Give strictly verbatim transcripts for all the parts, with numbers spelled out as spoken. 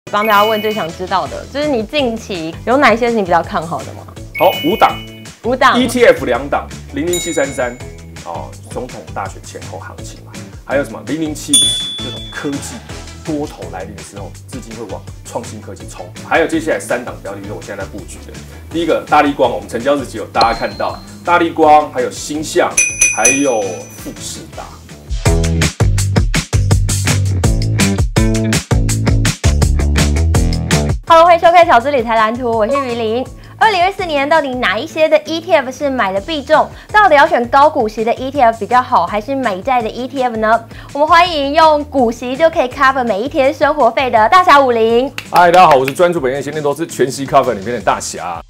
帮大家问最想知道的，就是你近期有哪一些是你比较看好的吗？ 好，五档， 五档 E T F 两档，零零七三三，哦，总统大选前后行情嘛，还有什么零零七五十这种科技多头来临的时候，资金会往创新科技冲。还有接下来三档标的是我现在在布局的，第一个大立光，我们成交日只有大家看到大立光，还有星象，还有富士达。 Hello， 欢迎收看《小资理财蓝图》，我是于林。二零二四年到底哪一些的 E T F 是买的必中？到底要选高股息的 E T F 比较好，还是美债的 E T F 呢？我们欢迎用股息就可以 cover 每一天生活费的大侠武林。 嗨，大家好，我是专注本业闲钱投资全息 cover 里面的大侠。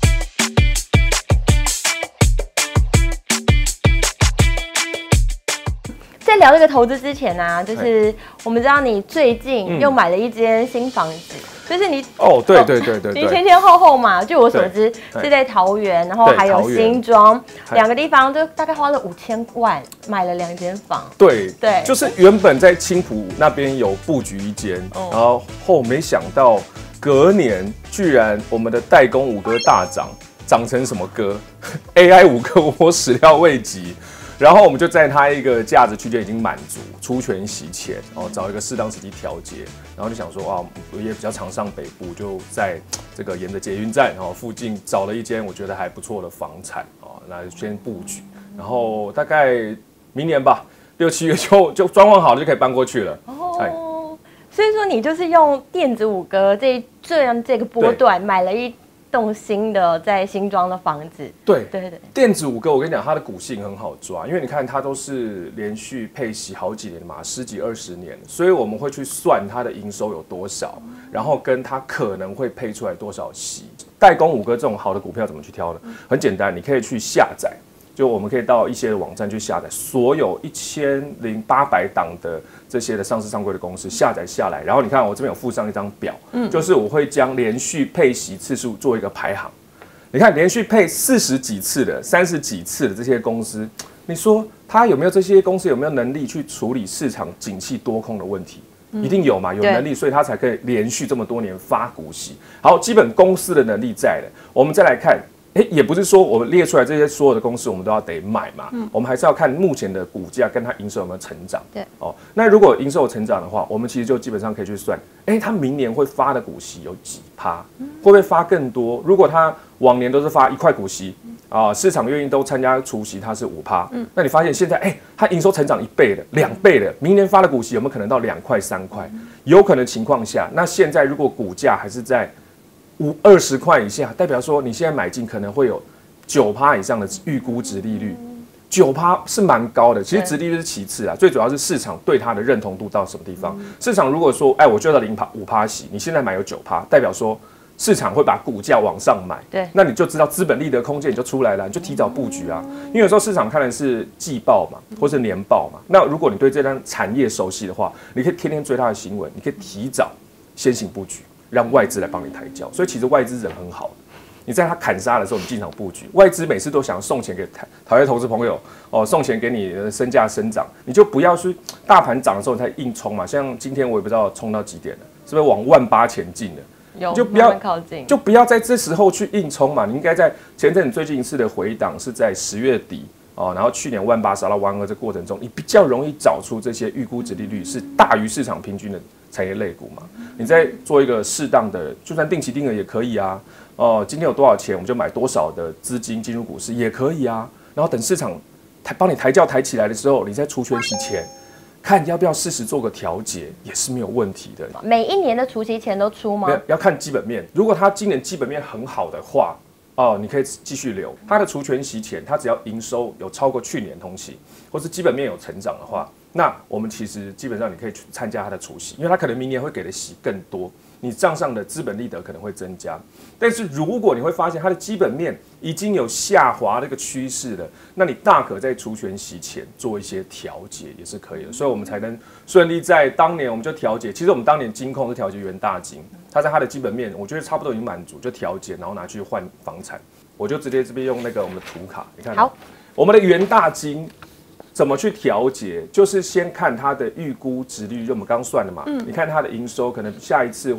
在聊这个投资之前呢、啊，就是我们知道你最近又买了一间新房子。嗯就是你哦，对对对对， 你前前后后嘛，据我所知是在桃园，然后还有新庄两个地方，就大概花了五千万买了两间房。 对对， 就是原本在青埔那边有布局一间，然后后没想到隔年居然我们的代工五哥大涨，涨成什么哥 ？A I 五哥我始料未及。然后我们就在它一个价值区间已经满足，出权息前，哦，找一个适当时机调节，然后就想说啊，我也比较常上北部，就在这个沿着捷运站哦附近找了一间我觉得还不错的房产哦，那先布局，然后大概明年吧，六七月就就装潢好了就可以搬过去了。哦， 所以说你就是用电子五哥这这样这个波段买了一栋新的在新庄的房子。 对对对， 电子五哥，我跟你讲，它的股性很好抓，因为你看它都是连续配息好几年嘛，十几二十年，所以我们会去算它的营收有多少，然后跟它可能会配出来多少息。代工五哥这种好的股票怎么去挑呢？很简单，你可以去下载。就我们可以到一些网站去下载所有一千零八百档的这些的上市上柜的公司下载下来，然后你看我这边有附上一张表，嗯，就是我会将连续配息次数做一个排行。你看连续配四十几次的、三十几次的这些公司，你说它有没有这些公司有没有能力去处理市场景气多空的问题？一定有嘛，有能力，所以它才可以连续这么多年发股息。好，基本公司的能力在了，我们再来看。哎，也不是说我们列出来这些所有的公司，我们都要得买嘛。嗯，我们还是要看目前的股价跟它营收有没有成长。 对， 哦，那如果营收有成长的话，我们其实就基本上可以去算，哎，它明年会发的股息有几趴？会不会发更多？如果它往年都是发一块股息，啊、呃，市场愿意都参加除息，它是五趴。嗯，那你发现现在，哎，它营收成长一倍了，两倍了，明年发的股息有没有可能到两块、三块？有可能情况下，那现在如果股价还是在五二十块以下，代表说你现在买进可能会有九趴以上的预估值利率，九趴是蛮高的。其实殖利率是其次啊，最主要是市场对它的认同度到什么地方。嗯、市场如果说，哎，我就要零趴五趴息，你现在买有九趴，代表说市场会把股价往上买。 对， 那你就知道资本利得空间你就出来了，你就提早布局啊。因为有时候市场看的是季报嘛，或是年报嘛。那如果你对这单产业熟悉的话，你可以天天追它的新闻，你可以提早先行布局。让外资来帮你抬轿，所以其实外资人很好。你在他砍杀的时候，你进场布局，外资每次都想送钱给台湾投资朋友哦，送钱给你身价生长，你就不要去大盘涨的时候你才硬冲嘛。像今天我也不知道冲到几点了，是不是往万八前进了？ 有， 就不要靠近， 就不要在这时候去硬冲嘛。你应该在前阵子最近一次的回档是在十月底哦，然后去年万八杀到万二这过程中，你比较容易找出这些预估值利率是大于市场平均的产业类股嘛。你再做一个适当的，就算定期定额也可以啊。哦、呃，今天有多少钱，我们就买多少的资金进入股市也可以啊。然后等市场抬帮你抬轿抬起来的时候，你在除权息前，看要不要适时做个调节，也是没有问题的。 每一年的除息前都出吗？ 要看基本面。如果它今年基本面很好的话，哦，你可以继续留。它的除权息前，它只要营收有超过去年同期，或是基本面有成长的话。那我们其实基本上你可以去参加它的除息，因为它可能明年会给的息更多，你账上的资本利得可能会增加。但是如果你会发现它的基本面已经有下滑的一个趋势了，那你大可在除权息前做一些调节也是可以的，所以我们才能顺利在当年我们就调节。其实我们当年金控是调节元大金，它在它的基本面我觉得差不多已经满足，就调节，然后拿去换房产。我就直接这边用那个我们的图卡，你看，好，我们的元大金。怎么去调节？就是先看它的预估殖利率，就我们刚算的嘛。嗯、你看它的营收，可能下一次会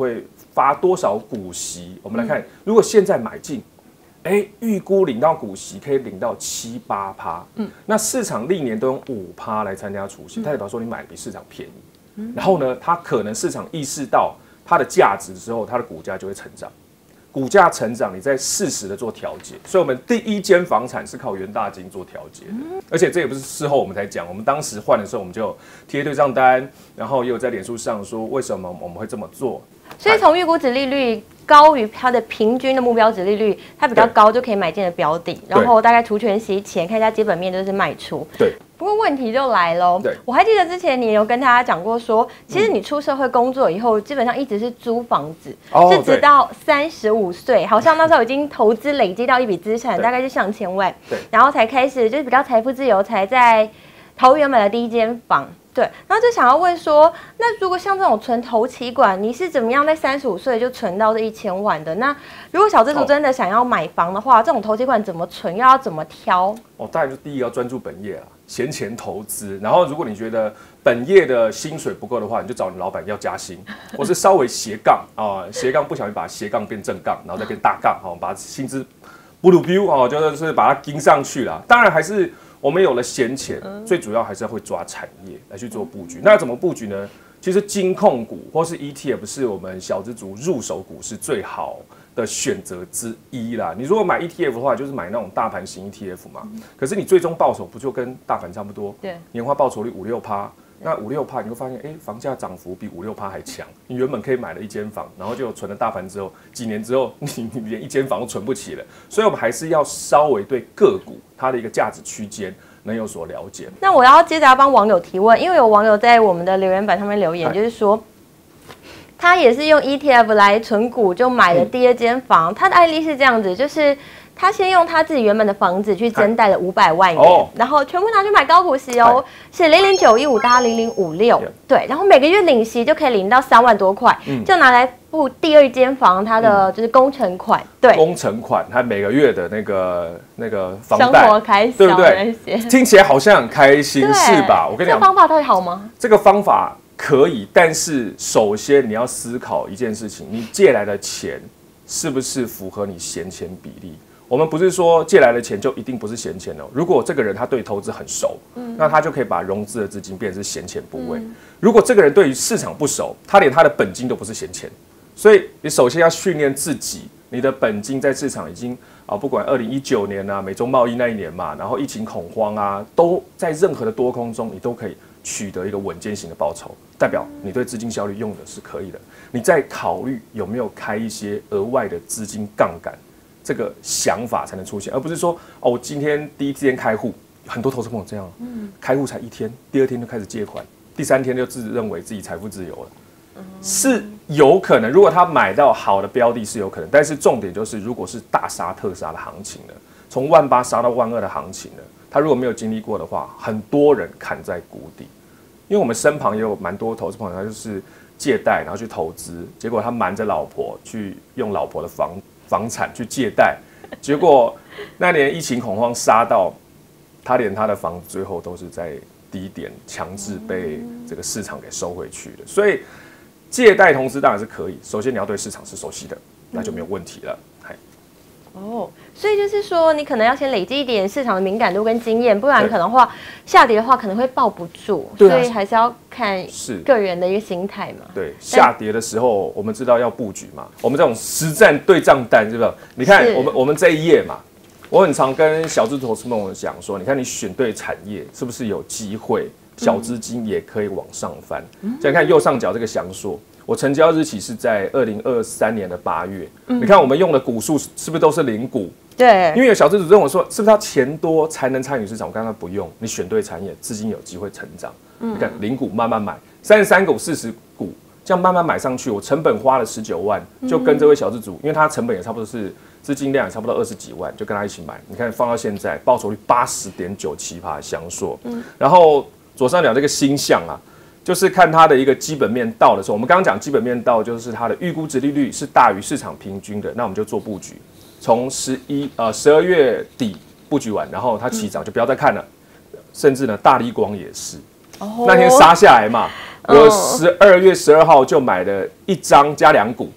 发多少股息？我们来看，嗯、如果现在买进，哎，预估领到股息可以领到七八趴，嗯，那市场历年都用五趴来参加除息，代表说你买的比市场便宜。嗯、然后呢，它可能市场意识到它的价值之后，它的股价就会成长。股价成长，你再适时的做调节，所以我们第一间房产是靠元大金做调节的，嗯、而且这也不是事后我们才讲，我们当时换的时候我们就贴对账单，然后也有在脸书上说为什么我们会这么做。 所以从预估殖利率高于它的平均的目标殖利率，它比较高就可以买进的标的，然后大概除权息前看一下基本面就是卖出。对。不过问题就来了，我还记得之前你有跟大家讲过说，其实你出社会工作以后，基本上一直是租房子，嗯、是直到三十五岁，好像那时候已经投资累积到一笔资产，大概是上千万，然后才开始就是比较财富自由，才在桃园买了第一间房。对，然后就想要问说，那如果像这种存头期款，你是怎么样在三十五岁就存到这一千万的？那如果小资族真的想要买房的话，哦、这种头期款怎么存，又要怎么挑？哦， 当然就第一个要专注本业啦，闲钱投资。然后如果你觉得本业的薪水不够的话，你就找你老板要加薪，或是稍微斜杠啊，斜杠不小心把斜杠变正杠，然后再变大杠，好，把薪资不鲁 biu 哦，就是把它盯上去啦。当然还是。我们有了闲钱，最主要还是要会抓产业来去做布局。那怎么布局呢？其实金控股或是 E T F 是我们小资族入手股市最好的选择之一啦。你如果买 E T F 的话，就是买那种大盘型 E T F 嘛。可是你最终报酬不就跟大盘差不多？对，年化报酬率五六趴。那五六趴，你会发现，哎、欸，房价涨幅比五六趴还强。你原本可以买了一间房，然后就存了大盘之后，几年之后，你你连一间房都存不起了。所以，我们还是要稍微对个股它的一个价值区间能有所了解。 那我要接着要帮网友提问，因为有网友在我们的留言板上面留言，就是说，他也是用 E T F 来存股，就买了第二间房。嗯、他的案例是这样子，就是。他先用他自己原本的房子去增贷了五百万元，哦、然后全部拿去买高股息哦，是零零九一五搭零零五六，对，然后每个月领息就可以领到三万多块，嗯、就拿来付第二间房它的就是工程款，对， 工程款，他每个月的那个那个房贷， 生活开销， 对不对？听起来好像很开心，是吧？我跟你讲， 这个方法到底好吗？ 这个方法可以，但是首先你要思考一件事情，你借来的钱是不是符合你闲钱比例？我们不是说借来的钱就一定不是闲钱哦。如果这个人他对投资很熟，嗯、那他就可以把融资的资金变成是闲钱部位。嗯、如果这个人对于市场不熟，他连他的本金都不是闲钱，所以你首先要训练自己，你的本金在市场已经啊，不管二零一九年啊，美中贸易那一年嘛，然后疫情恐慌啊，都在任何的多空中，你都可以取得一个稳健型的报酬，代表你对资金效率用的是可以的。你再考虑有没有开一些额外的资金杠杆。这个想法才能出现，而不是说哦，我今天第一天开户，很多投资朋友这样，嗯、开户才一天，第二天就开始借款，第三天就自认为自己财富自由了，嗯、是有可能。如果他买到好的标的是有可能，但是重点就是，如果是大杀特杀的行情呢，从万八杀到万二的行情呢，他如果没有经历过的话，很多人砍在谷底。因为我们身旁也有蛮多投资朋友，他就是借贷然后去投资，结果他瞒着老婆去用老婆的房。房产去借贷，结果那年疫情恐慌杀到，他连他的房子最后都是在低点强制被这个市场给收回去的。所以借贷投资当然是可以，首先你要对市场是熟悉的，那就没有问题了。 哦，所以就是说，你可能要先累积一点市场的敏感度跟经验，不然可能的话下跌的话可能会抱不住，啊、所以还是要看个人的一个心态嘛。 对，下跌的时候我们知道要布局嘛，我们这种实战对账单是不是？你看我们我们这一页嘛，我很常跟小资投资们讲说，你看你选对产业是不是有机会，小资金也可以往上翻？嗯、再看右上角这个详述。我成交日期是在二零二三年的八月，嗯、你看我们用的股数是不是都是零股？ 对， 因为有小资主跟我说，是不是他钱多才能参与市场？我刚才不用，你选对产业，资金有机会成长。嗯、你看零股慢慢买，三十三股、四十股，这样慢慢买上去，我成本花了十九万，就跟这位小资主，因为他成本也差不多是资金量也差不多二十几万，就跟他一起买。你看放到现在，报酬率八十点九七趴，详硕。嗯，然后左上角这个星象啊。就是看它的一个基本面到的时候，我们刚刚讲基本面到，就是它的预估殖利率是大于市场平均的，那我们就做布局，从十一呃十二月底布局完，然后它起涨就不要再看了，嗯、甚至呢大立光也是，哦、那天杀下来嘛，我十二月十二号就买了一张加两股，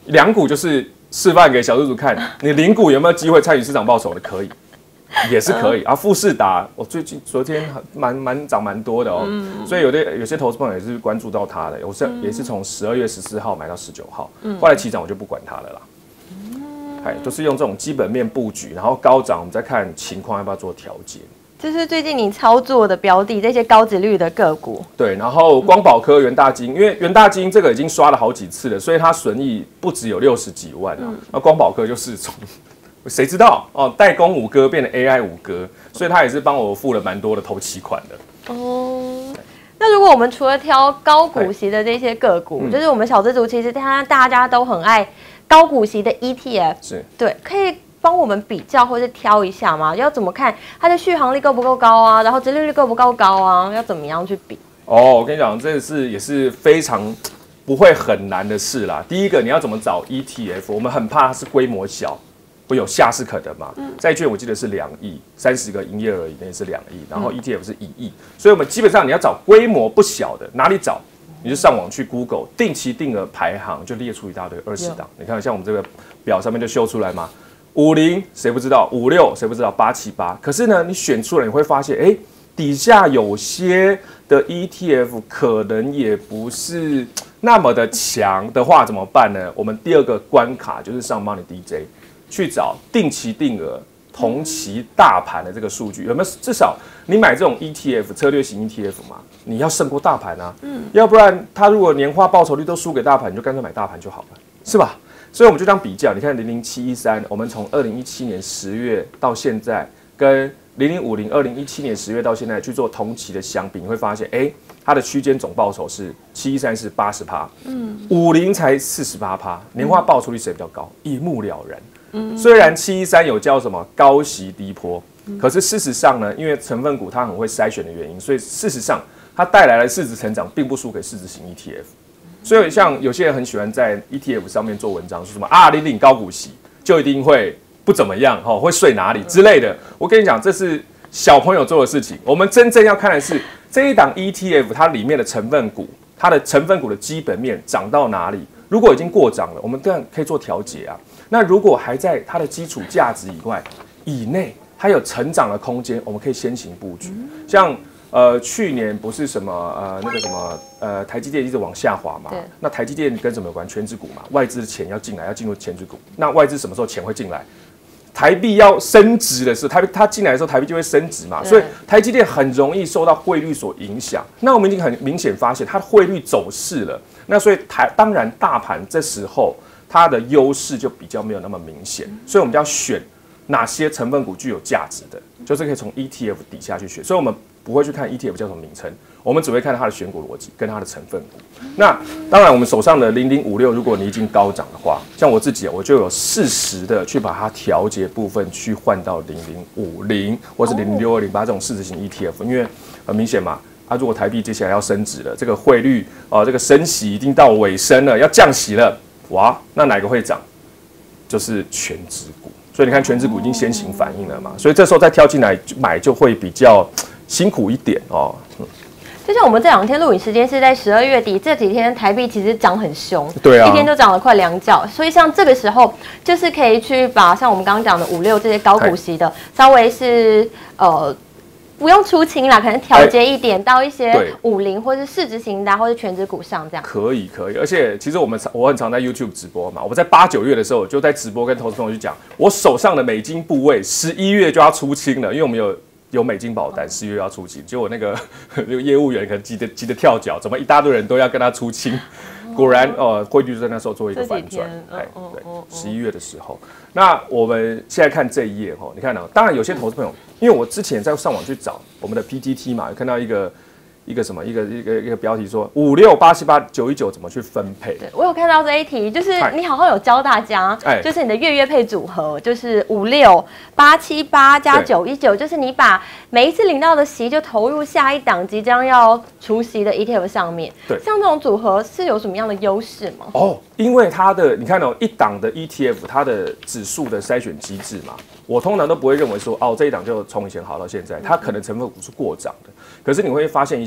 两股就是示范给小资主看，你零股有没有机会参与市场报酬的？可以，也是可以。啊，富士达，我最近昨天蛮蛮涨蛮多的哦，嗯、所以有的有些投资朋友也是关注到它的，我是、嗯、也是从十二月十四号买到十九号，嗯、后来起涨我就不管它了啦。哎，都是用这种基本面布局，然后高涨，我们再看情况要不要做调节。 这是最近你操作的标的，这些高殖率的个股。对， 然后光宝科、元大金，因为元大金这个已经刷了好几次了，所以它损益不只有六十几万啊。那、嗯、光宝科就是从谁知道哦，代工五哥变成 A I 五哥，所以他也是帮我付了蛮多的头期款的。哦。 那如果我们除了挑高股息的这些个股，嗯、就是我们小资族其实他大家都很爱高股息的 E T F， 是对，可以帮我们比较或是挑一下吗？要怎么看它的续航力够不够高啊？然后殖利率够不够高啊？要怎么样去比？ 哦，我跟你讲，这是也是非常不会很难的事啦。第一个，你要怎么找 E T F？ 我们很怕它是规模小。不有下市可得嘛？嗯、债券我记得是两亿，三十个营业额以内是两亿，然后 E T F 是一亿，所以我们基本上你要找规模不小的，哪里找？你就上网去 Google 定期定额排行，就列出一大堆二十档。你看像我们这个表上面就秀出来嘛，五零谁不知道，五六谁不知道，八七八。可是呢，你选出来你会发现，哎，底下有些的 E T F 可能也不是那么的强的话，怎么办呢？我们第二个关卡就是上 Money D J。去找定期定额同期大盘的这个数据，有没有？至少你买这种 E T F 策略型 E T F 嘛，你要胜过大盘啊，嗯，要不然它如果年化报酬率都输给大盘，你就干脆买大盘就好了，是吧？所以我们就这样比较，你看零零七一三，我们从二零一七年十月到现在，跟零零五零二零一七年十月到现在去做同期的相比，你会发现，哎、欸，它的区间总报酬是七一三是八十趴，嗯，五零才四十八趴，年化报酬率谁比较高？一目了然。虽然七一三有叫什么高息低波，可是事实上呢，因为成分股它很会筛选的原因，所以事实上它带来的市值成长并不输给市值型 E T F。所以像有些人很喜欢在 E T F 上面做文章，说什么啊，你领高股息就一定会不怎么样，哈，会睡哪里之类的。我跟你讲，这是小朋友做的事情。我们真正要看的是这一档 E T F 它里面的成分股，它的成分股的基本面涨到哪里。如果已经过涨了，我们当然可以做调节啊。那如果还在它的基础价值以外以内，它有成长的空间，我们可以先行布局。像呃去年不是什么呃那个什么呃台积电一直往下滑嘛？那台积电跟什么有关？权值股嘛，外资的钱要进来，要进入权值股。那外资什么时候钱会进来？台币要升值的时候，台币它进来的时候，台币就会升值嘛。所以台积电很容易受到汇率所影响。那我们已经很明显发现它的汇率走势了。那所以台当然大盘这时候它的优势就比较没有那么明显，所以我们就要选哪些成分股具有价值的，就是可以从 E T F 底下去选。所以我们不会去看 E T F 叫什么名称，我们只会看它的选股逻辑跟它的成分股。那当然我们手上的零零五六，如果你已经高涨的话，像我自己我就有适时的去把它调节部分去换到零零五零或是零零六二零八这种市值型 E T F， 因为很明显嘛。啊，如果台币接下来要升值了，这个汇率啊、呃，这个升息已经到尾声了，要降息了，哇，那哪个会涨？就是权值股。所以你看，权值股已经先行反应了嘛，所以这时候再挑进来买就会比较辛苦一点哦。嗯， 就像我们这两天录影时间是在十二月底，这几天台币其实涨很凶， 对啊， 一天就涨了快两角，所以像这个时候就是可以去把像我们刚刚讲的五六这些高股息的，稍微是呃。不用出清啦，可能调节一点到一些五零或是市值型的，或是全指股上这样。 可以可以，而且其实我们我很常在 YouTube 直播嘛，我在八九月的时候就在直播跟投资朋友去讲，我手上的美金部位十一月就要出清了，因为我们有有美金保单，十一月要出清，结果那个那个业务员可能急得急得跳脚，怎么一大堆人都要跟他出清？果然，呃，汇率就在那时候做一个反转，哎，对，十一月的时候。那我们现在看这一页哈，你看呢、喔？当然有些投资朋友，因为我之前在上网去找我们的 P T T 嘛，有看到一个一个什么一个一个一个标题说五六八七八九一九怎么去分配？ 对，我有看到这一题，就是你好像有教大家，就是你的月月配组合，就是五六八七八加九一九，就是你把每一次领到的息就投入下一档即将要除息的 E T F 上面。对，像这种组合是有什么样的优势吗？ 哦，因为它的你看哦，一档的 E T F 它的指数的筛选机制嘛，我通常都不会认为说哦这一档就从以前好到现在，它可能成分股是过涨的，可是你会发现一些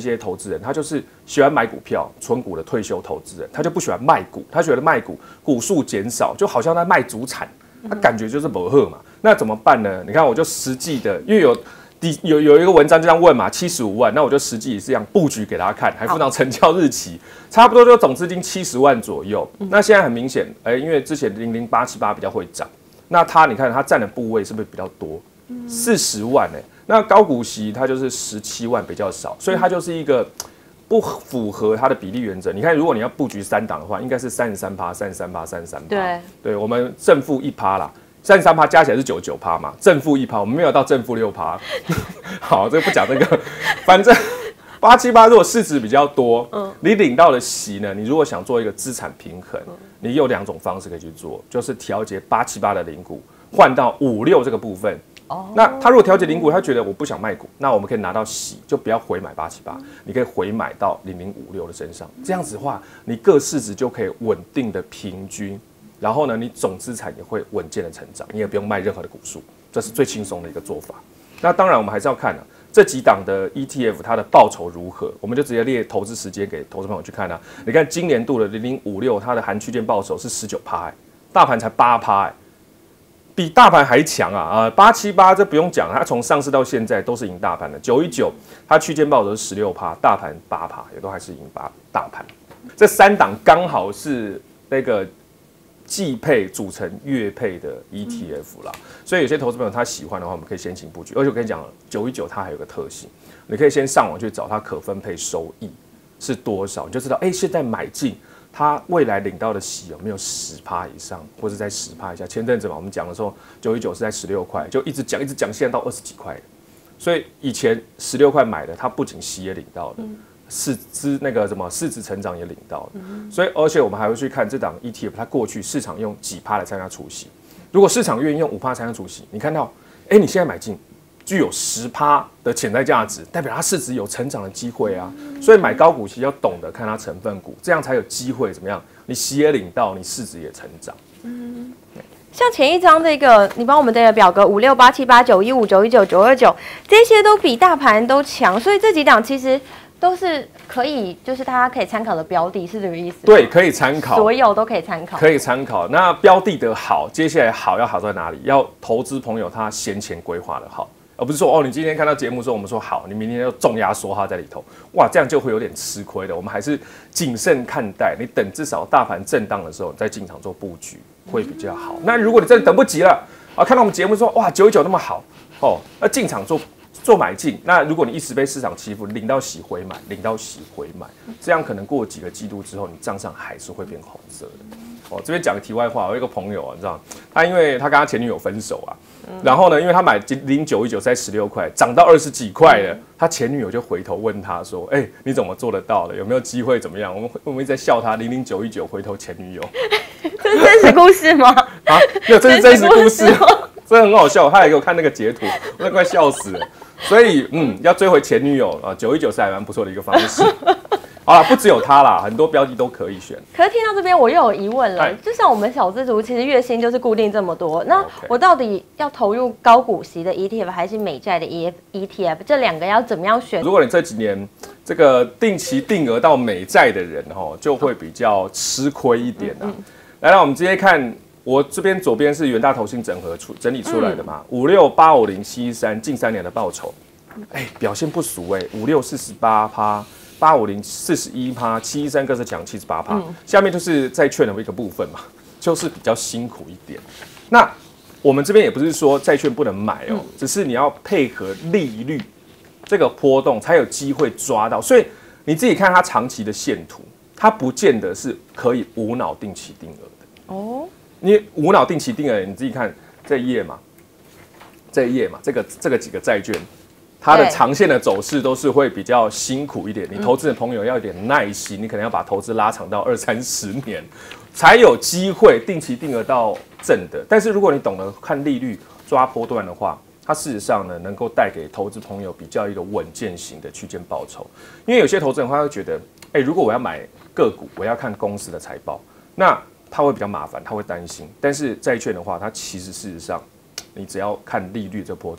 些投资人，他就是喜欢买股票、存股的退休投资人，他就不喜欢卖股，他觉得卖股股数减少，就好像在卖祖产，他感觉就是不好嘛。那怎么办呢？你看，我就实际的，因为有第有有一个文章这样问嘛，七十五万，那我就实际这样布局给大家看，还附上成交日期，差不多就总资金七十万左右。那现在很明显，哎、欸，因为之前零零八七八比较会涨，那它你看它占的部位是不是比较多？四十万哎、欸。那高股息它就是十七万比较少，所以它就是一个不符合它的比例原则。你看，如果你要布局三档的话，应该是三十三趴、三十三趴、三十三趴。对，对我们正负一趴啦，三十三趴加起来是九十九趴嘛，正负一趴，我们没有到正负六趴。好，这个不讲这个，反正八七八如果市值比较多，嗯，你领到的息呢，你如果想做一个资产平衡，你有两种方式可以去做，就是调节八七八的零股换到五六这个部分。Oh. 那他如果调节零股，他觉得我不想卖股，那我们可以拿到息，就不要回买八七八，你可以回买到零零五六的身上。这样子的话，你各市值就可以稳定的平均，然后呢，你总资产也会稳健的成长，你也不用卖任何的股数，这是最轻松的一个做法。那当然，我们还是要看啊，这几档的 E T F 它的报酬如何，我们就直接列投资时间给投资朋友去看啊。你看今年度的零零五六，它的含区间报酬是十九趴，大盘才八趴，比大盘还强啊！啊，八七八这不用讲，它从上市到现在都是赢大盘的。九一九它区间报酬是十六趴，大盘八趴，也都还是赢大大盘。这三档刚好是那个季配组成月配的 E T F 啦，所以有些投资朋友他喜欢的话，我们可以先行布局。而且我跟你讲，九一九它还有个特性，你可以先上网去找它可分配收益是多少，你就知道，哎、欸，现在买进。它未来领到的息有没有十趴以上，或者在十趴以下？前阵子嘛，我们讲的时候，九一九是在十六块，就一直讲一直讲，现在到二十几块。所以以前十六块买的，它不仅息也领到了，嗯、市值那个什么市值成长也领到了。嗯、所以而且我们还会去看这档 E T F， 它过去市场用几趴来参加除息。如果市场愿意用五趴参加除息，你看到，哎、欸，你现在买进。具有十趴的潜在价值，代表它市值有成长的机会啊。所以买高股息要懂得看它成分股，这样才有机会怎么样？你息也领到，你市值也成长。嗯， 像前一张这个，你帮我们这个表格五六八七八九一五九一九九二九，这些都比大盘都强，所以这几档其实都是可以，就是大家可以参考的标的，是这个意思吗？ 对，可以参考， 所有都可以参考， 可以参考。那标的的好，接下来好要好在哪里？要投资朋友他闲钱规划的好。而不是说哦，你今天看到节目说我们说好，你明天要重压缩它在里头，哇，这样就会有点吃亏的。我们还是谨慎看待，你等至少大盘震荡的时候，你再进场做布局会比较好。那如果你真的等不及了啊，看到我们节目说哇九一九那么好哦，那进场做做买进。那如果你一时被市场欺负，领到息回买，领到息回买，这样可能过几个季度之后，你账上还是会变红色的。哦，这边讲个题外话，我有一个朋友啊，你知道，他因为他跟他前女友分手啊，嗯、然后呢，因为他买零九一九在十六块，涨到二十几块了，嗯、他前女友就回头问他说：“哎、欸，你怎么做得到的？有没有机会怎么样？”我们我们一直在笑他零零九一九回头前女友， 这是真实故事吗？ 啊，没有，这是真实故事，真的很好笑。他还给我看那个截图，我都快笑死了。所以，嗯，要追回前女友啊，九一九是还蛮不错的一个方式。好啦，不只有它啦，很多标的都可以选。 可是听到这边，我又有疑问了。就像我们小资族，其实月薪就是固定这么多，那我到底要投入高股息的 E T F 还是美债的 E T F？ 这两个要怎么样选？ 如果你这几年这个定期定额到美债的人哦，就会比较吃亏一点啊。嗯嗯、来，那我们直接看，我这边左边是元大投信整合出整理出来的嘛，五六八五零七三近三年的报酬，哎、欸，表现不俗哎、欸，五六四十八趴。八五零四十一趴，七一三更是讲七十八趴。下面就是债券的一个部分嘛，就是比较辛苦一点。那我们这边也不是说债券不能买哦，嗯、只是你要配合利率这个波动才有机会抓到。所以你自己看它长期的线图，它不见得是可以无脑定期定额的哦。你无脑定期定额，你自己看这一页嘛，这一页嘛，这个这个几个债券。它的长线的走势都是会比较辛苦一点，你投资的朋友要有点耐心，你可能要把投资拉长到二三十年，才有机会定期定额到正的。但是如果你懂得看利率抓波段的话，它事实上呢能够带给投资朋友比较一个稳健型的区间报酬。因为有些投资人他会觉得，哎，如果我要买个股，我要看公司的财报，那他会比较麻烦，他会担心。但是债券的话，它其实事实上，你只要看利率这波动。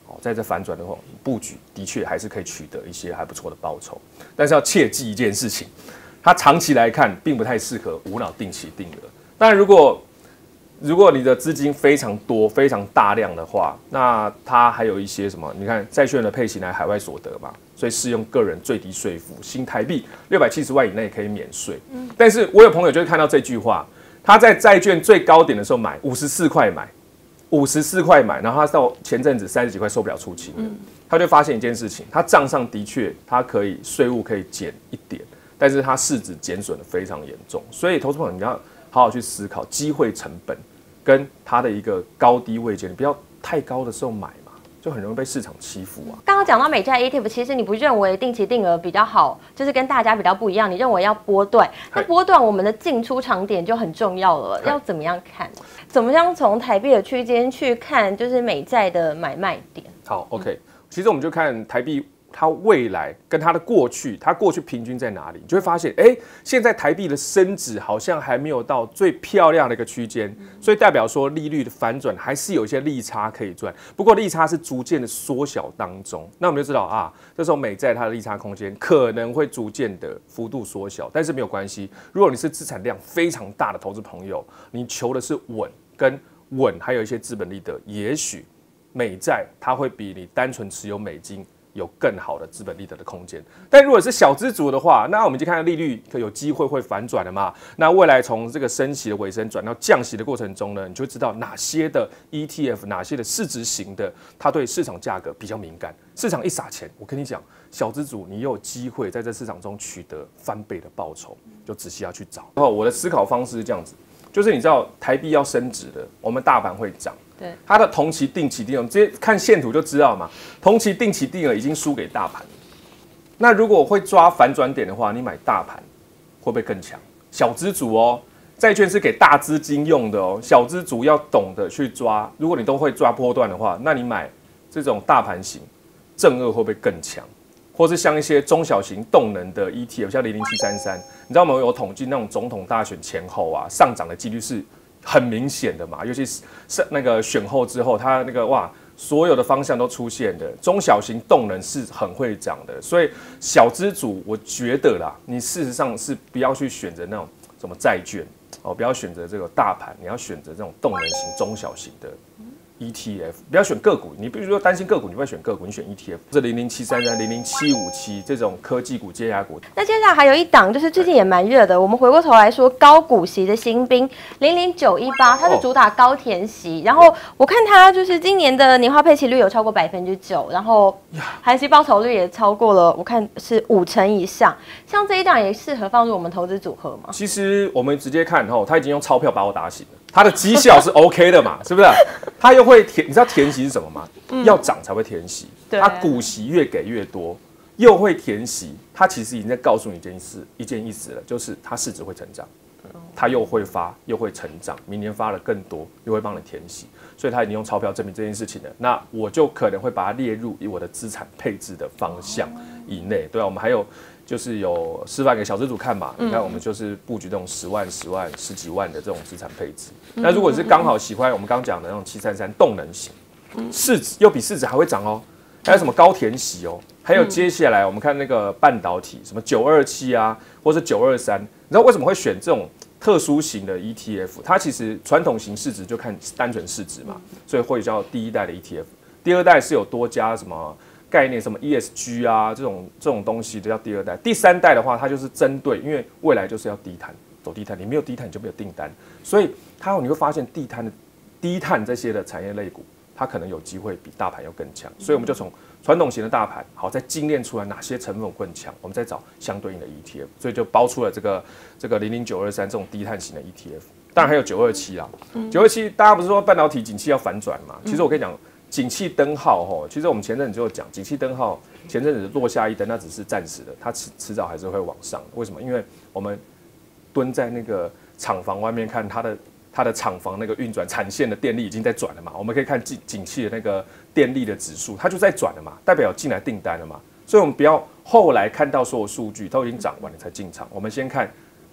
哦，在这反转的话，布局的确还是可以取得一些还不错的报酬，但是要切记一件事情，它长期来看并不太适合无脑定期定额。当然，如果如果你的资金非常多、非常大量的话，那它还有一些什么？你看债券的配息来海外所得嘛，所以适用个人最低税负，新台币六百七十万以内可以免税。嗯，但是我有朋友就会看到这句话，他在债券最高点的时候买五十四块买，五十四块买，然后他到前阵子三十几块受不了出清了，嗯、他就发现一件事情，他账上的确他可以税务可以减一点，但是他市值减损的非常严重，所以投资朋友你要好好去思考机会成本。跟它的一个高低位阶，你不要太高的时候买嘛，就很容易被市场欺负啊。 刚刚讲到美债 E T F， 其实你不认为定期定额比较好，就是跟大家比较不一样，你认为要波段，那波段我们的进出场点就很重要了，要怎么样看？怎么样从台币的区间去看，就是美债的买卖点？ 好 ，OK，、嗯、其实我们就看台币。它未来跟它的过去，它过去平均在哪里？你就会发现，哎、欸，现在台币的升值好像还没有到最漂亮的一个区间，所以代表说利率的反转还是有一些利差可以赚。不过利差是逐渐的缩小当中，那我们就知道啊，这时候美债它的利差空间可能会逐渐的幅度缩小，但是没有关系。如果你是资产量非常大的投资朋友，你求的是稳跟稳，还有一些资本利得，也许美债它会比你单纯持有美金。有更好的资本利得的空间，但如果是小资族的话，那我们就看到利率有机会会反转了嘛？那未来从这个升息的尾声转到降息的过程中呢，你就会知道哪些的 E T F， 哪些的市值型的，它对市场价格比较敏感。市场一撒钱，我跟你讲，小资族你有机会在这市场中取得翻倍的报酬，就仔细要去找。然后我的思考方式是这样子，就是你知道台币要升值的，我们大盘会涨。 对， 它的同期定期定额，直接看线图就知道嘛。同期定期定额已经输给大盘，那如果会抓反转点的话，你买大盘会不会更强？小资族哦，债券是给大资金用的哦，小资族要懂得去抓。如果你都会抓波段的话，那你买这种大盘型正二会不会更强？或是像一些中小型动能的 E T F， 像零零七三三，你知道我们有统计那种总统大选前后啊，上涨的几率是。很明显的嘛，尤其是是那个选后之后，它那个哇，所有的方向都出现的，中小型动能是很会涨的，所以小资主，我觉得啦，你事实上是不要去选择那种什么债券哦，不要选择这个大盘，你要选择这种动能型、中小型的 E T F， 不要选个股。你比如说担心个股，你不要选个股，你选 E T F， 这零零七三三、零零七五七这种科技股、接压股。 那接下来还有一档，就是最近也蛮热的。我们回过头来说，高股息的新兵零零九一八，它是主打高填息，然后我看它就是今年的年化配息率有超过百分之九，然后含息报酬率也超过了，我看是五成以上。像这一档也适合放入我们投资组合吗？ 其实我们直接看哦，他已经用钞票把我打醒了。它的绩效是 OK 的嘛，是不是？它又会填，你知道填息是什么吗？嗯、要涨才会填息。它股息越给越多，又会填息，它其实已经在告诉你一件事，一件意思了，就是它市值会成长，它又会发，又会成长，明年发的更多，又会帮你填息，所以它已经用钞票证明这件事情了。那我就可能会把它列入以我的资产配置的方向以内。对啊，我们还有。就是有示范给小资主看嘛，你看我们就是布局这种十万、十万、十几万的这种资产配置。那如果是刚好喜欢我们刚刚讲的那种七三三动能型，市值又比市值还会涨哦，还有什么高填息哦，还有接下来我们看那个半导体，什么九二七啊，或是九二三，你知道为什么会选这种特殊型的 E T F？ 它其实传统型市值就看单纯市值嘛，所以会叫第一代的 E T F， 第二代是有多加什么？概念什么 E S G 啊，这种这种东西都叫第二代。第三代的话，它就是针对，因为未来就是要低碳，走低碳，你没有低碳你就没有订单，所以它你会发现低碳的低碳这些的产业类股，它可能有机会比大盘要更强。所以我们就从传统型的大盘，好再精炼出来哪些成分更强，我们再找相对应的 E T F， 所以就包出了这个这个零零九二三这种低碳型的 E T F。当然还有九二七啊，九二七大家不是说半导体景气要反转嘛？其实我跟你讲。景气灯号吼，其实我们前阵子就讲，景气灯号前阵子落下一灯，那只是暂时的，它迟迟早还是会往上。为什么？因为我们蹲在那个厂房外面看它的它的厂房那个运转产线的电力已经在转了嘛，我们可以看景景气的那个电力的指数，它就在转了嘛，代表有进来订单了嘛。所以我们不要后来看到所有数据都已经涨完了才进场，我们先看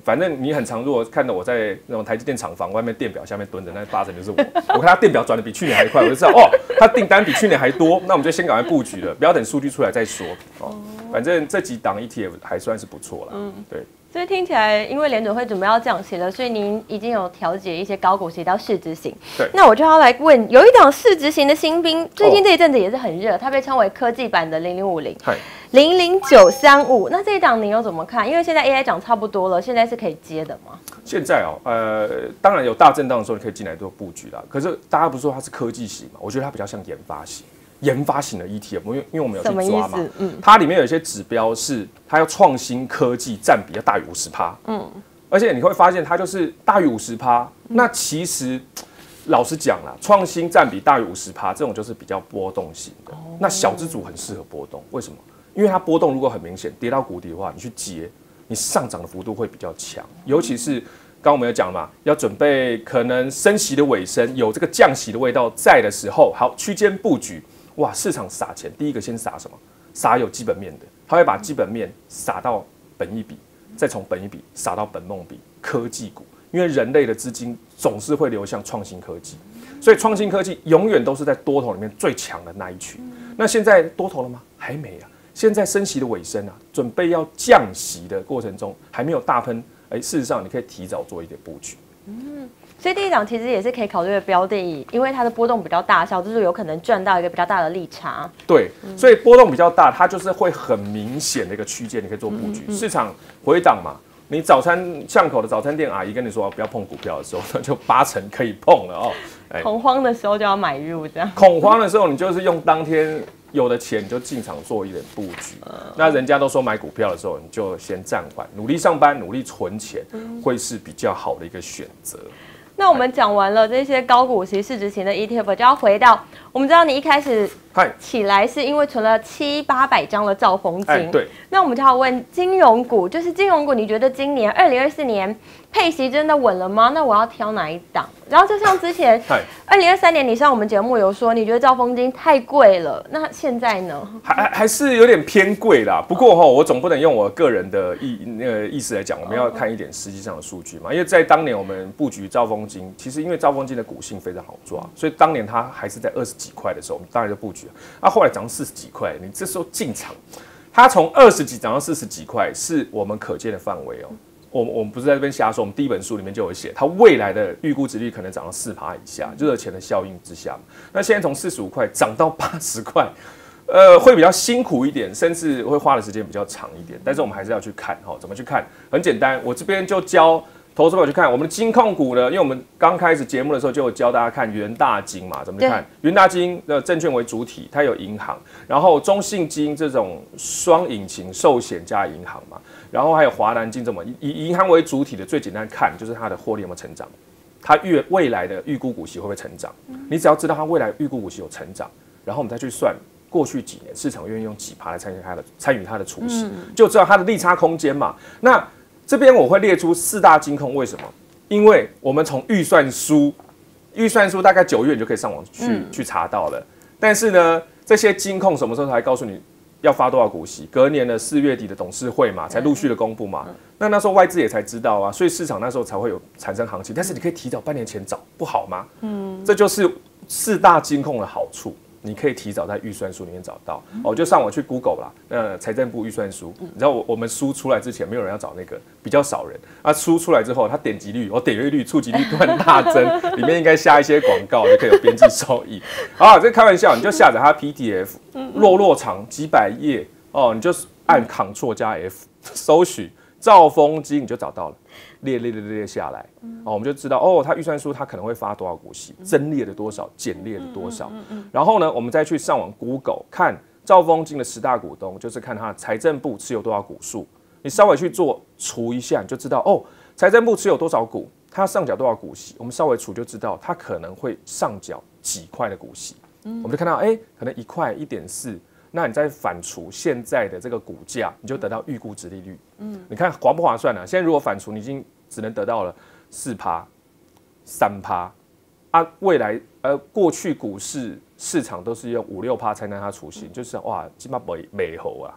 反正你很常，如果看到我在那种台积电厂房外面电表下面蹲着，那八成就是我。我看他电表转的比去年还快，我就知道哦，他订单比去年还多，那我们就先赶快布局了，不要等数据出来再说。哦，反正这几档 E T F 还算是不错啦。嗯，对。 所以听起来，因为联准会准备要降息了，所以您已经有调节一些高股息到市值型。 对， 那我就要来问，有一档市值型的新兵，最近这一阵子也是很热，它被称为科技版的零零五零，零零九三五。那这一档您又怎么看？因为现在 A I 涨差不多了，现在是可以接的吗？ 现在哦，呃，当然有大震荡的时候，你可以进来做布局啦。可是大家不是说它是科技型嘛？我觉得它比较像研发型。研发型的 E T F， 因为因为我们有去抓嘛，嗯，它里面有一些指标是它要创新科技占比要大于五十趴，嗯，而且你会发现它就是大于五十趴，那其实老实讲啦，创新占比大于五十趴，这种就是比较波动型的。哦、那小资主很适合波动，为什么？因为它波动如果很明显，跌到谷底的话，你去接，你上涨的幅度会比较强，尤其是。刚刚我们有讲嘛，要准备可能升息的尾声，有这个降息的味道在的时候，好区间布局，哇，市场撒钱，第一个先撒什么？撒有基本面的，他会把基本面撒到本益比，再从本益比撒到本梦比，科技股，因为人类的资金总是会流向创新科技，所以创新科技永远都是在多头里面最强的那一群。那现在多头了吗？还没啊，现在升息的尾声啊，准备要降息的过程中，还没有大喷。哎，事实上你可以提早做一点布局。 嗯，所以第一档其实也是可以考虑的标的，因为它的波动比较大，小资主有可能赚到一个比较大的利差。 对，嗯、所以波动比较大，它就是会很明显的一个区间，你可以做布局。嗯嗯、市场回档嘛，你早餐巷口的早餐店阿姨跟你说不要碰股票的时候，那就八成可以碰了哦。 哎、恐慌的时候就要买入，这样。 恐慌的时候，你就是用当天。有的钱你就进场做一点布局，那人家都说买股票的时候，你就先暂缓，努力上班，努力存钱，会是比较好的一个选择。 那我们讲完了这些高股息市值型的 E T F， 就要回到我们知道你一开始起来是因为存了七八百张的兆丰金， 对。 那我们就要问金融股，就是金融股，你觉得今年二零二四年配息真的稳了吗？那我要挑哪一档？然后就像之前二零二三年你上我们节目有说，你觉得兆丰金太贵了，那现在呢？ 还还是有点偏贵啦。不过哈，我总不能用我个人的意那个意思来讲，我们要看一点实际上的数据嘛。因为在当年我们布局兆丰金，其实因为兆丰金的股性非常好抓，所以当年它还是在二十几块的时候，我们当然就布局了。啊，后来涨到四十几块，你这时候进场，它从二十几涨到四十几块，是我们可见的范围哦。我我们不是在这边瞎说，我们第一本书里面就有写，它未来的预估值率可能涨到四趴以下，热钱的效应之下。那现在从四十五块涨到八十块，呃，会比较辛苦一点，甚至会花的时间比较长一点。但是我们还是要去看哈，怎么去看？很简单，我这边就教投资朋友去看我们的金控股呢，因为我们刚开始节目的时候就有教大家看元大金嘛，怎么看？元大金的证券为主体，它有银行，然后中信金这种双引擎寿险加银行嘛。然后还有华南金这么以银行为主体的，最简单看就是它的获利有没有成长，它预未来的预估股息会不会成长？你只要知道它未来预估股息有成长，然后我们再去算过去几年市场愿意用几趴来参与它的参与它的除息，就知道它的利差空间嘛。那这边我会列出四大金控，为什么？因为我们从预算书，预算书大概九月你就可以上网去、嗯、去查到了，但是呢，这些金控什么时候才告诉你？要发多少股息？隔年的四月底的董事会嘛，才陆续的公布嘛。那那时候外资也才知道啊，所以市场那时候才会有产生行情。但是你可以提早半年前找，不好吗？嗯，这就是四大金控的好处。你可以提早在预算书里面找到。哦，就上网去 Google 啦，呃，财政部预算书。你知道我我们书出来之前，没有人要找那个，比较少人。啊，书出来之后，它点击率、哦点阅率、触及率突然大增，里面应该下一些广告，就可以有边际收益。啊，这开玩笑，你就下载它 P D F， 落落长几百页哦，你就按 Ctrl 加 F 搜寻兆丰金，你就找到了。列列列列下来，哦，我们就知道哦，它预算书它可能会发多少股息，增列了多少，减列了多少。然后呢，我们再去上网 Google 看兆丰金的十大股东，就是看它财政部持有多少股数。你稍微去做除一下，你就知道哦，财政部持有多少股，它上缴多少股息。我们稍微除就知道它可能会上缴几块的股息。我们就看到，哎、欸，可能一块一点四。那你再反除现在的这个股价，你就得到预估殖利率。嗯，你看划不划算啊？现在如果反除，你已经只能得到了四趴、三趴啊。未来呃，过去股市市场都是用五六趴才能它除息，就是哇，基本上没没猴啊。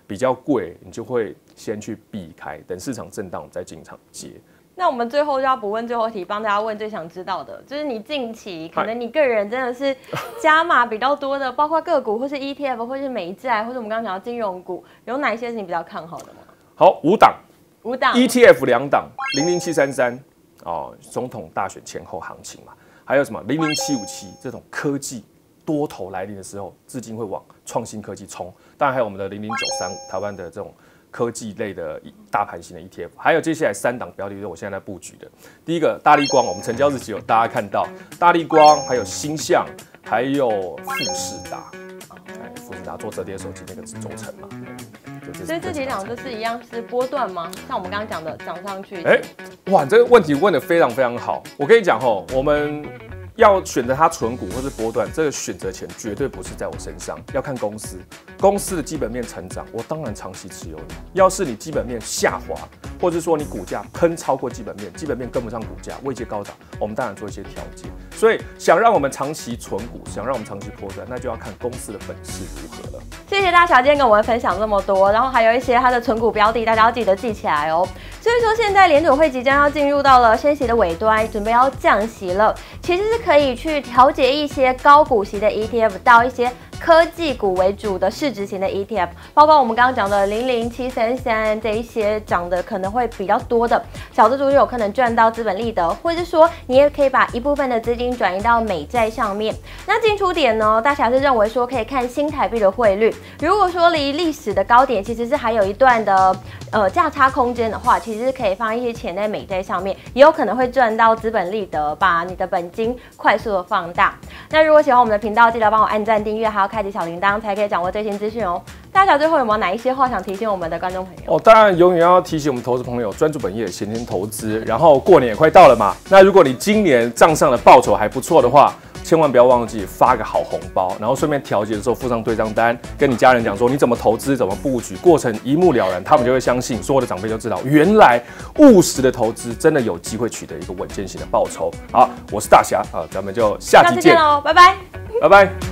比较贵，你就会先去避开，等市场震荡再进场接。 那我们最后就要补问最后一题，帮大家问最想知道的，就是你近期可能你个人真的是加码比较多的，包括个股或是 E T F 或是美债，或者我们刚刚讲到金融股，有哪一些是你比较看好的吗？ 好，五档， 五档 E T F 两档，零零七三三哦，总统大选前后行情嘛，还有什么零零七五七这种科技多头来临的时候，资金会往创新科技冲，当然还有我们的零零九三五，台湾的这种科技类的大盘型的 E T F， 还有接下来三档标的是我现在在布局的。第一个大立光，我们成交日期有大家看到，大立光还有星象，还有富士达，哎，富士达做折叠手机那个轴承嘛。 所以这几档就是一样是波段吗？像我们刚刚讲的涨上去。 哎、欸，哇，这个问题问得非常非常好。我跟你讲吼，我们要选择它存股或是波段，这个选择权绝对不是在我身上，要看公司，公司的基本面成长，我当然长期持有你。要是你基本面下滑，或者说你股价喷超过基本面，基本面跟不上股价，位阶高涨，我们当然做一些调节。所以想让我们长期存股，想让我们长期波段，那就要看公司的本事如何了。 谢谢大侠今天跟我们分享这么多，然后还有一些它的存股标的，大家要记得记起来哦。所以说现在联准会即将要进入到了升息的尾端，准备要降息了，其实是可以去调节一些高股息的 E T F 到一些科技股为主的市值型的 E T F， 包括我们刚刚讲的零零七三三这一些涨得可能会比较多的小资族就有可能赚到资本利得，或者是说你也可以把一部分的资金转移到美债上面。那进出点呢，大侠是认为说可以看新台币的汇率，如果说离历史的高点其实是还有一段的呃价差空间的话，其实是可以放一些钱在美债上面，也有可能会赚到资本利得，把你的本金快速的放大。那如果喜欢我们的频道，记得帮我按赞、订阅，还要开启小铃铛，才可以掌握最新资讯哦。大侠最后有没有哪一些话想提醒我们的观众朋友？ 哦，当然永远要提醒我们投资朋友专注本业，闲钱投资。然后过年也快到了嘛，那如果你今年账上的报酬还不错的话，千万不要忘记发个好红包，然后顺便调节的时候附上对账单，跟你家人讲说你怎么投资、怎么布局，过程一目了然，他们就会相信，所有的长辈就知道，原来务实的投资真的有机会取得一个稳健型的报酬。好，我是大侠啊，咱们就下期见喽，拜拜， 拜拜。